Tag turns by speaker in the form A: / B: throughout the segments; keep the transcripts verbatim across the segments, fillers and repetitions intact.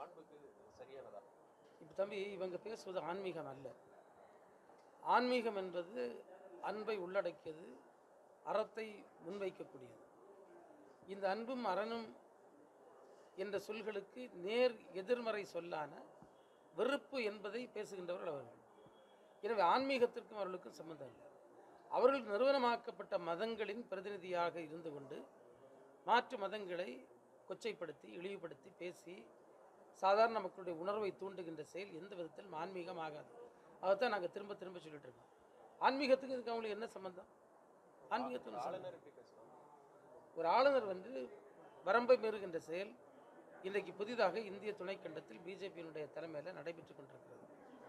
A: மாண்புக்கு சரியானதா?
B: இப்போ தம்பி, இவங்க பேசுவது ஆன்மீகம் அல்ல. ஆன்மீகம் என்பது அன்பை உள்ளடக்கியது, அறத்தை முன்வைக்கக்கூடியது. இந்த அன்பும் அறனும் என்ற சொல்களுக்கு நேர் எதிர்மறை சொல்லான வெறுப்பு என்பதை பேசுகின்றவர்கள் அவர்கள். எனவே ஆன்மீகத்திற்கும் அவர்களுக்கும் சம்பந்தம் இல்லை. அவர்கள் நிறுவனமாக்கப்பட்ட மதங்களின் பிரதிநிதியாக இருந்து கொண்டு மாற்று மதங்களை கொச்சைப்படுத்தி இழிவுபடுத்தி பேசி சாதாரண மக்களுடைய உணர்வை தூண்டுகின்ற செயல் எந்த விதத்தில் ஆன்மீகம் ஆகாது. அதைத்தான் நாங்கள் திரும்ப திரும்ப சொல்லிட்டு இருக்கோம். ஆன்மீகத்துக்கு இதுக்கு அவங்களுக்கு என்ன சம்பந்தம்? ஆன்மீகத்துக்கு ஒரு ஆளுநர் வந்து வரம்பை மீறுகின்ற செயல் இன்றைக்கு புதிதாக இந்திய துணைக்கண்டத்தில் பிஜேபியினுடைய தலைமையில் நடைபெற்று கொண்டிருக்கிறது.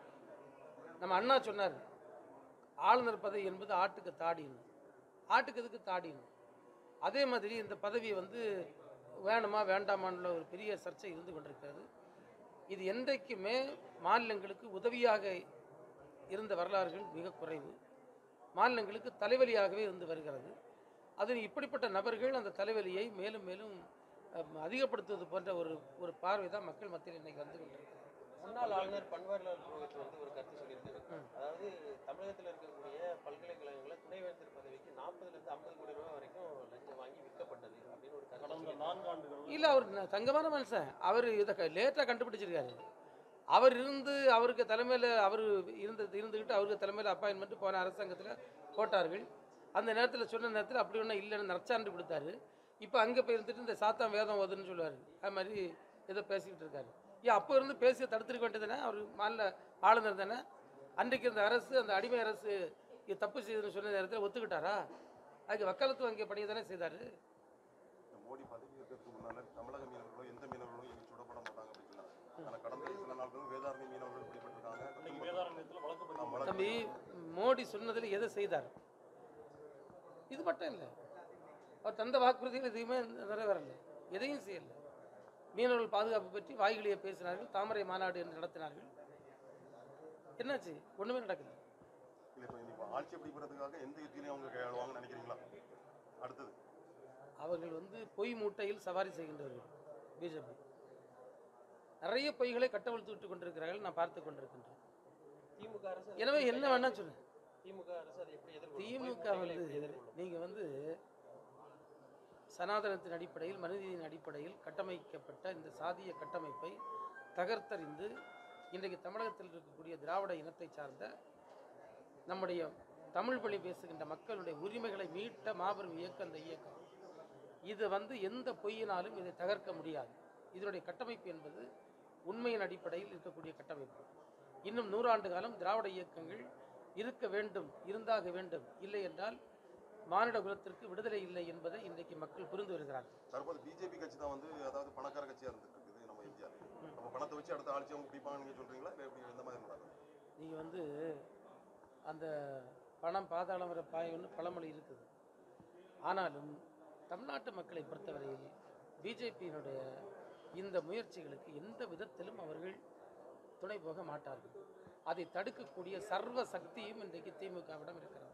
B: நம்ம அண்ணா சொன்னார், ஆளுநர் பதவி என்பது ஆட்டுக்கு தாடின்னு. ஆட்டுக்கு எதுக்கு தாடின்னு? அதே மாதிரி இந்த பதவி வந்து வேணுமா வேண்டாமான்னு ஒரு பெரிய சர்ச்சை இருந்து கொண்டிருக்கிறது. இது என்றைக்குமே மாநிலங்களுக்கு உதவியாக இருந்த வரலாறுகள் மிக குறைவு. மாநிலங்களுக்கு தலைவலியாகவே இருந்து வருகிறது. அது இப்படிப்பட்ட நபர்கள் அந்த தலைவலியை மேலும் மேலும் அதிகப்படுத்துவது போன்ற ஒரு ஒரு பார்வை தான் மக்கள் மத்தியில் இன்னைக்கு வந்து கொண்டிருக்கிறது.
A: முன்னாள் ஆளுநர் பன்வாரிலால் புரோஹித் வந்து ஒரு கருத்து சொல்லியிருக்காரு. அதாவது தமிழகத்தில் இருக்கக்கூடிய பல்கலைக்கழகங்களை துணைவேந்தர் பதவிக்கு நாற்பதுல இருந்து ஐம்பது கோடி ரூபாய் வரைக்கும் லஞ்சம் வாங்கி விற்கப்பட்டது அப்படின்னு ஒரு கருத்து. நான்கு ஆண்டுகள்
B: இல்லை, அவர் தங்கமான மனுஷன். அவர் இதை லேட்டாக கண்டுபிடிச்சிருக்காரு. அவர் இருந்து அவருக்கு தலைமையில் அவர் இருந்து இருந்துக்கிட்டு அவருக்கு தலைமையில் அப்பாயின்மெண்ட் போன அரசாங்கத்தில் போட்டார்கள். அந்த நேரத்தில் சொன்ன நேரத்தில் அப்படி ஒன்றும் இல்லைன்னு நற்சான்று கொடுத்தாரு. இப்போ அங்கே போய் இருந்துட்டு இந்த சாத்தாம் வேதம் ஓதுன்னு சொல்லுவார். அது மாதிரி ஏதோ பேசிக்கிட்டு இருக்காரு. ஏன் அப்போ இருந்து பேசி தடுத்துருக்க வேண்டியது தானே? அவர் மாநில ஆளுநர் தானே. அன்றைக்கு இந்த அரசு, அந்த அடிமை அரசு இது தப்பு செய்யுதுன்னு சொன்ன நேரத்தில் ஒத்துக்கிட்டாரா? அதுக்கு வக்காலத்து வங்கிய பணியை தானே செய்தார்.
C: மோடி பதவி இருக்கிறதுக்கு முன்னால தமிழக மீனவர்களோ எந்த மீனவர்களும் இனி சுடப்பட மாட்டாங்க அப்படின்னு சொன்னாங்க. ஆனால் கடந்த சில நாட்களும் வேதாரண்ய மீனவர்கள் பிடிபட்டிருக்காங்க.
B: தம்பி, மோடி சொன்னதில் எதை செய்தார்? இது மட்டும் இல்லை, அவர் தந்த வாக்குறுதிகள் எதையுமே நிறைவேறலை, எதையும் செய்யலை. மீனவர்கள் பாதுகாப்பு பற்றி வாய்களியை பேசினார்கள், தாமரை மாநாடு என்று நடத்தினார்கள். என்னாச்சு? ஒன்றுமே நடக்குது.
C: ஆட்சி பிடிக்கிறதுக்காக எந்த யுத்திலையும் அவங்க கையாளுவாங்கன்னு நினைக்கிறீங்களா? அடுத்தது
B: அவர்கள் வந்து பொய் மூட்டையில் சவாரி செய்கின்றவர்கள். பிஜேபி நிறைய பொய்களை கட்டவிழ்த்து விட்டு கொண்டிருக்கிறார்கள், நான் பார்த்து கொண்டிருக்கின்றேன்.
A: திமுக அரசு
B: எனவே என்ன வேணா சொல்லுங்க.
A: திமுக அரசு அதை எப்படி எதிர்கொள்ளும்?
B: திமுக வந்து நீங்கள் வந்து சனாதனத்தின் அடிப்படையில் மனிதனின் அடிப்படையில் கட்டமைக்கப்பட்ட இந்த சாதிய கட்டமைப்பை தகர்த்தறிந்து இன்றைக்கு தமிழகத்தில் இருக்கக்கூடிய திராவிட இனத்தை சார்ந்த நம்முடைய தமிழ் மொழி பேசுகின்ற மக்களுடைய உரிமைகளை மீட்ட மாபெரும் இயக்கம் அந்த இயக்கம். இது வந்து எந்த பொய்யினாலும் இதை தகர்க்க முடியாது. இதனுடைய கட்டமைப்பு என்பது உண்மையின் அடிப்படையில் இருக்கக்கூடிய கட்டமைப்பு. இன்னும் நூறாண்டு காலம் திராவிட இயக்கங்கள் இருக்க வேண்டும், இருந்தாக வேண்டும். இல்லை என்றால் மானிட குலத்திற்கு விடுதலை இல்லை என்பதை இன்றைக்கு மக்கள் புரிந்து வருகிறார்கள்.
C: தற்போது பிஜேபி கட்சி தான் வந்து அதாவது பணக்கார கட்சியாக இருந்துட்டு இருக்குது நம்ம இந்தியா. நம்ம பணத்தை வச்சு அடுத்த ஆட்சி அவங்க பிடிப்பாங்க நீங்கள் சொல்கிறீங்களா? இல்லை எப்படி எந்த மாதிரி நடக்கும்?
B: நீங்கள் வந்து அந்த பணம் பாதாளம் வர பாயம்னு பழமொழி இருக்குது. ஆனாலும் தமிழ்நாட்டு மக்களை பொறுத்தவரையில் பிஜேபியினுடைய இந்த முயற்சிகளுக்கு எந்த விதத்திலும் அவர்கள் துணை போக மாட்டார்கள். அதை தடுக்கக்கூடிய சர்வ சக்தியும் இன்றைக்கு திமுகவிடம் இருக்கிறது.